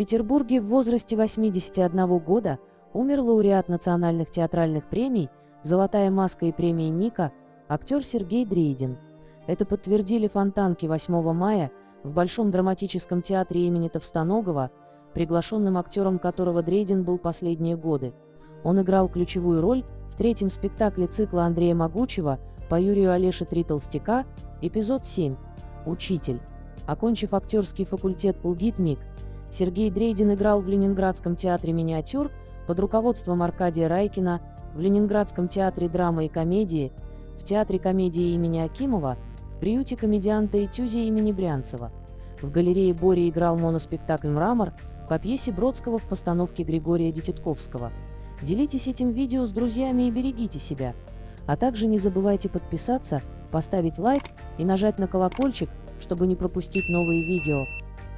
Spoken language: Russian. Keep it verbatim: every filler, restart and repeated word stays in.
Петербурге в возрасте восьмидесяти одного года умер лауреат национальных театральных премий «Золотая маска» и премии «Ника» актер Сергей Дрейдин. Это подтвердили фонтанки восьмого мая в Большом драматическом театре имени Товстоногова, приглашенным актером которого Дрейдин был последние годы. Он играл ключевую роль в третьем спектакле цикла Андрея Могучего по Юрию Олеше «Три толстяка», эпизод семь «Учитель». Окончив актерский факультет ПлГИТ-МИГ, Сергей Дрейдин играл в Ленинградском театре миниатюр под руководством Аркадия Райкина, в Ленинградском театре драмы и комедии, в Театре комедии имени Акимова, в приюте комедианта Этюзи имени Брянцева. В галерее Бори играл моноспектакль «Мрамор» по пьесе Бродского в постановке Григория Дитятковского. Делитесь этим видео с друзьями и берегите себя. А также не забывайте подписаться, поставить лайк и нажать на колокольчик, чтобы не пропустить новые видео.